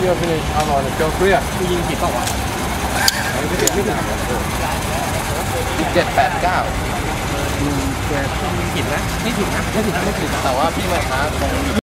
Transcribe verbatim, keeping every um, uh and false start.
you're gonna I'm on a go clear คือยิงผิดเปล่าวะไม่ถึงไม่ถึงเจ็ดแปดเก้ายิงแกยิงผิดนะไม่ผิดนะไม่ผิดไม่ผิดแต่ว่าพี่มาช้าคง